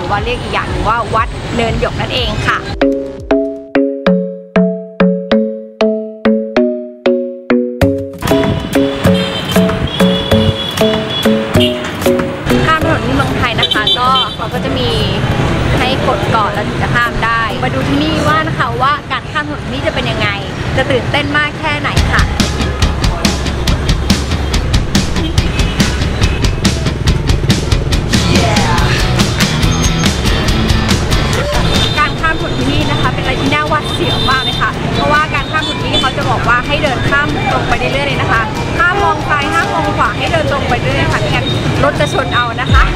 รือว่าเรียกอีกอย่างหนึ่งว่าวัดเนินหยกนั่นเองค่ะข้ามถนนที่เมืองไทยนะคะก็เขาก็จะมีให้กดก่อนแล้วถึงจะข้ามได้มาดูที่นี่ว่านะคะว่าการข้ามถนนนี้จะเป็นยังไงจะตื่นเต้นมากแค่ไหนค่ะการข้ามถนนที่นี่นะคะเป็นอะไรที่น่าหวาดเสียวมากเลยค่ะเพราะว่าการข้ามถนนนี้เขาจะบอกว่าให้เดินข้ามตรงไปเรื่อยๆเลยนะคะห้ามมองซ้ายห้ามมองขวาให้เดินตรงไปเรื่อยๆค่ะไม่งั้นรถจะชนเอานะคะ